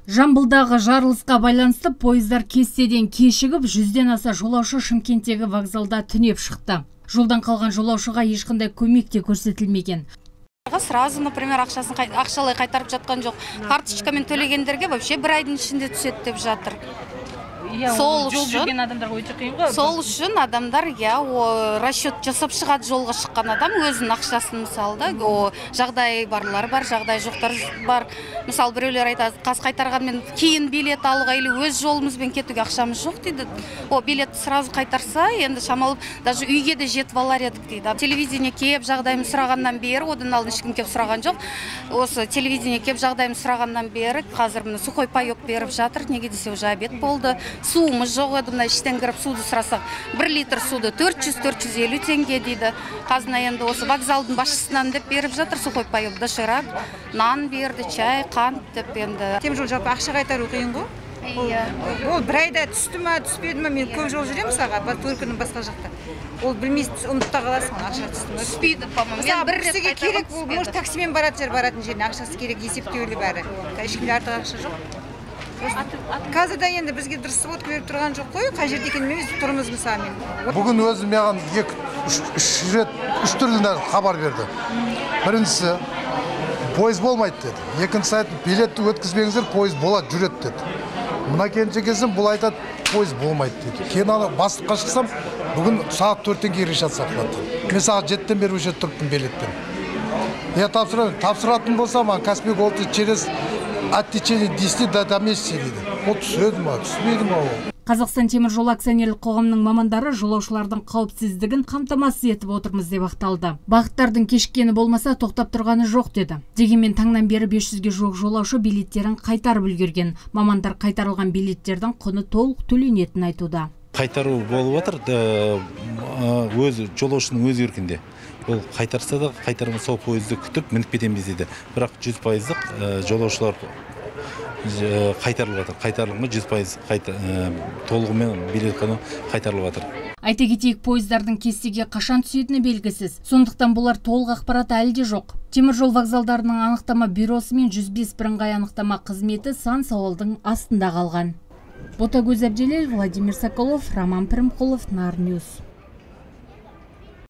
Жамбылдағы жарылысқа байланысты пойыздар кестеден кешігіп, 100-ден аса жолаушы Шымкенттегі вокзалда түнеп шықты. Жолдан қалған жолаушыға ешқандай көмек те көрсетілмеген. Сразу, например, ақшалай қайтарып жатқан жоқ. Карточкамен төлегендерге вообще бір айдың ішінде түседі деп жатыр. Сол үшін адамдар расчет жасап шығады. Жолға шыққан адам өзінің ақшасын мысалда, жағдай барлар бар, жағдай жоқтар бар. Мысал біреулер айтады, қаз қайтарғанмен кейін билет алуға или өз жолымызбен кетуге ақшамыз жоқ дейді. Билетті сразу қайтарса, енді шамалып, даже үйге де жетіп алар едік дейді. Телевидение кеп жағдайымыз сұрағаннан бері, одан алдын ешкім кеп сұраған жоқ. Осы телевидение кеп жағдайымыз сұрағаннан бері, қазір міне сухой паёк беріп жатыр. Неге десе уже обед болды. Суымыз жоқ еді, мына іштен кіріп суды сұрасақ, 1 литр суды 400-450 теңге дейді. Қазына енді осы вокзалдың басшысынан деп беріп жатыр, сухой паёк, доширак, нан берді, чай, қант деп енді. Теміржол жалпы ақша қайтару қиын ғой? Ол бір айда түсті ма, түспеді ма, мен көп жол жүремін мысалға, Түркінің басқа жақта. Ол білмейсіз, ұмытта қаласың, ақша түсті ма? Түспейді, по-моему. Мысалы, бір кісіге керек, может таксимен баратын жеріне ақшасы керек, есептеулі бәрі. Ешкімде артық ақша жоқ. Қазірде енді бізге дұрыс свод беріп тұрған жоқ қой, қай жерде екенін біз тұрмыз мысалы мен. Бүгін өзі маған 3 түрлі хабар берді. Біріншісі, пойыз болмайды деді. Екіншісі айтты, билетті өткізбеңіздер, пойыз болады, жүреді деді. Мына келінше келсем, бұл айтады, пойыз болмайды деді. Кейін бастыққа шықсам, бүгін сағат 4-тен кейін решат сақылады. Мен сағат 7-тен бері өшет тұрыппын билеттен. Тапсыратын болсам, Каспий Голд через от течения 10 до месяца дейді. Ол түседі ма, түспейді ма ол? Қазақстан темір жол акционерлік қоғамының мамандары жолаушылардың қауіпсіздігін қамтамасыз етіп отырмыз деп ақталды. Бағыттардың кешіккені болмаса тоқтап тұрғаны жоқ деді. Дегенмен таңнан бері 500-ге жуық жолаушы билеттерін қайтарып үлгерген. Мамандар қайтарылған билеттердің құны толық төленетінін айтуда. Қайтару болып отыр, жолаушының өз еркінде. Ол қайтарса да, қайтармаса сол пойызды күтіп мініп кетеміз дейді. Бірақ 100% жолаушылар қайтарылып жатыр. Қайтарылымы 100% толығымен билет құны қайтарылып жатыр. Айта кетейік, пойыздардың кестеге қашан түсетіні белгісіз. Сондықтан бұлар толық ақпарат әлі де жоқ. Теміржол вокзалдарының анықтама бюросы мен 105 бірыңғай анықтама қызметі сан сауалдың астында қалған. Ботагөз Әбделел, Владимир Соколов, Роман Пірімқұлов, Нар Ньюс.